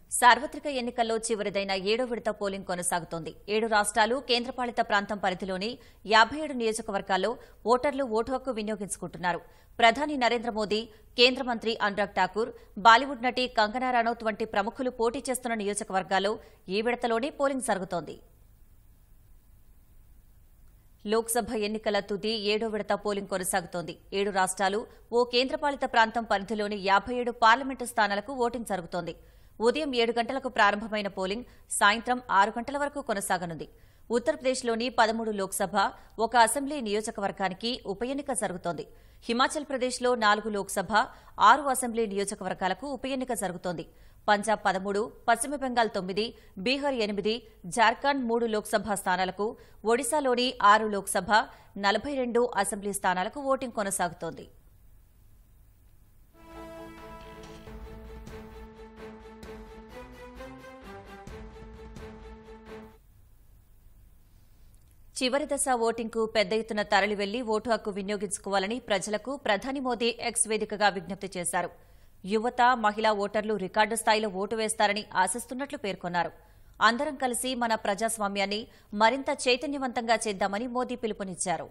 సార్వత్రిక ఎన్నికల్లో చివరిదైన 7వ విడత పోలింగ్ కొనసాగుతోంది. 7 రాష్ట్రాలు, కేంద్రపాలిత ప్రాంతం పరిధిలోని 57 నియోజకవర్గాల్లో ఓటర్లు ఓటు హక్కు వినియోగించుకుంటున్నారు. ప్రధాని నరేంద్ర మోదీ, కేంద్ర మంత్రి అనురాగ్ ఠాకూర్, బాలీవుడ్ నటి కంగనా రనౌత్ వంటి ప్రముఖులు పోటీ చేస్తున్న నియోజకవర్గాల్లో ఈ విడతలోనే పోలింగ్ జరుగుతోంది. లోక్సభ ఎన్నికల తుది 7వ విడత పోలింగ్ కొనసాగుతోంది. 7 రాష్ట్రాలు, ఓ కేంద్రపాలిత ప్రాంతం పరిధిలోని 57 పార్లమెంటు స్థానాలకు ఓటింగ్ జరుగుతోంది. ఉదయం 7 గంటలకు ప్రారంభమైన పోలింగ్ సాయంత్రం 6 గంటల వరకు కొనసాగనుంది. ఉత్తరప్రదేశ్లోని 13 లోక్సభ, 1 అసెంబ్లీ నియోజకవర్గానికి ఉప ఎన్నిక జరుగుతోంది. హిమాచల్ ప్రదేశ్లో 4 లోక్సభ, 6 అసెంబ్లీ నియోజకవర్గాలకు ఉప ఎన్నిక జరుగుతోంది. పంజాబ్ 13, పశ్చిమ బెంగాల్ 9, బీహార్ 8, జార్ఖండ్ 3 లోక్సభ స్థానాలకు, ఒడిశాలోని 6 లోక్సభ, 42 అసెంబ్లీ స్థానాలకు ఓటింగ్ కొనసాగుతోంది. చివరి దశ ఓటింగ్కు పెద్ద ఎత్తున తరలి వెళ్లి ఓటు హక్కు వినియోగించుకోవాలని ప్రజలకు ప్రధాని మోదీ ఎక్స్ వేదికగా విజ్ఞప్తి చేశారు. యువత, మహిళా ఓటర్లు రికార్డు స్థాయిలో ఓటు వేస్తారని ఆశిస్తున్నట్లు పేర్కొన్నారు. అందరం కలిసి మన ప్రజాస్వామ్యాన్ని మరింత చైతన్యవంతంగా చేద్దామని మోదీ పిలుపునిచ్చారు.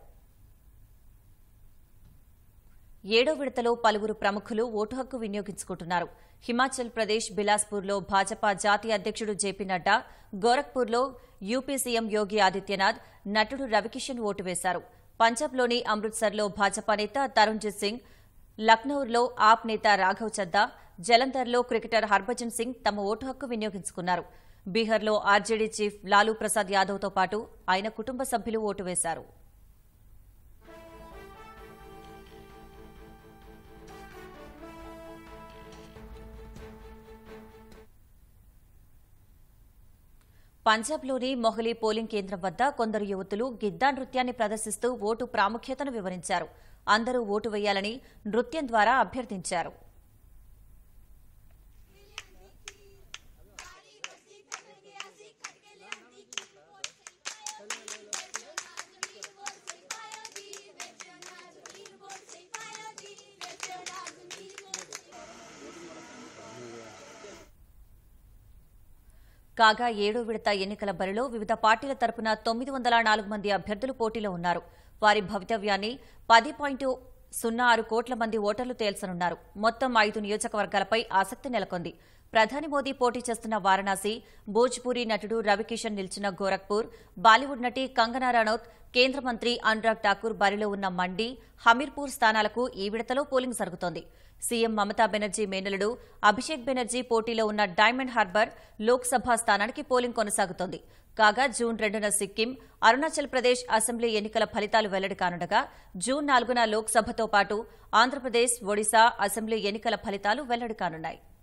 7వ విడతలో పలువురు ప్రముఖులు ఓటు హక్కు వినియోగించుకుంటున్నారు. హిమాచల్ ప్రదేశ్ బిలాస్పూర్లో భాజపా జాతీయ అధ్యక్షుడు జేపీ నడ్డా, గోరఖ్పూర్లో యూపీ సీఎం యోగి ఆదిత్యనాథ్, నటుడు రవికిషన్ ఓటు వేశారు. పంజాబ్లోని అమృత్సర్లో భాజపా నేత తరుణ్జిత్ సింగ్, లక్నౌలో ఆప్ నేత రాఘవ్ చద్దా, జలంధర్లో క్రికెటర్ హర్భజన్ సింగ్ తమ ఓటు హక్కు వినియోగించుకున్నారు. బీహార్లో ఆర్జేడీ చీఫ్ లాలూ ప్రసాద్ యాదవ్తో పాటు ఆయన కుటుంబ సభ్యులు ఓటు వేశారు. పంజాబ్లోని మొహలీ పోలింగ్ కేంద్రం వద్ద కొందరు యువతులు గిద్దా నృత్యాన్ని ప్రదర్శిస్తూ ఓటు ప్రాముఖ్యతను వివరించారు. అందరూ ఓటు వేయాలని నృత్యం ద్వారా అభ్యర్థించారు. కాగా 7వ విడత ఎన్నికల బరిలో వివిధ పార్టీల తరపున 904 మంది అభ్యర్థులు పోటీలో ఉన్నారు. వారి భవితవ్యాన్ని 10.06 కోట్ల మంది ఓటర్లు తేల్చనున్నారు. మొత్తం 5 నియోజకవర్గాలపై ఆసక్తి నెలకొంది. ప్రధాని మోదీ పోటీ చేస్తున్న వారణాసి, భోజ్పూరి నటుడు రవికిషన్ నిలిచిన గోరఖ్పూర్, బాలీవుడ్ నటి కంగనా రనౌత్, కేంద్ర మంత్రి అనురాగ్ ఠాకూర్ బరిలో ఉన్న మండి, హమీర్పూర్ స్థానాలకు ఈ విడతలో పోలింగ్ జరుగుతోంది. సీఎం మమతా బెనర్జీ మేనలుడు అభిషేక్ బెనర్జీ పోటీలో ఉన్న డైమండ్ హార్బర్ లోక్సభ స్థానానికి పోలింగ్ కొనసాగుతోంది. కాగా జూన్ 2న సిక్కిం, అరుణాచల్ ప్రదేశ్ అసెంబ్లీ ఎన్నికల ఫలితాలు వెల్లడి కానుండగా జూన్ 4న లోక్సభతో పాటు ఆంధ్రప్రదేశ్, ఒడిశా అసెంబ్లీ ఎన్నికల ఫలితాలు వెల్లడి కానున్నాయి.